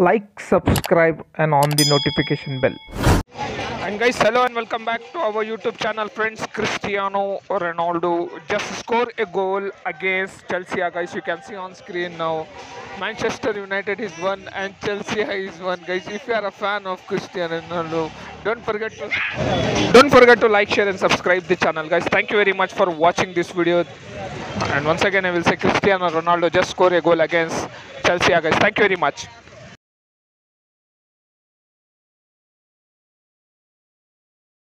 like, subscribe, and on the notification bell. And guys, hello and welcome back to our YouTube channel, friends. Cristiano Ronaldo just scored a goal against Chelsea. Guys, you can see on screen now. Manchester United is one and Chelsea is one. Guys, if you are a fan of Cristiano Ronaldo, don't forget to like, share, and subscribe the channel, guys. Thank you very much for watching this video. And once again, I will say Cristiano Ronaldo just scored a goal against Chelsea, guys. Thank you very much.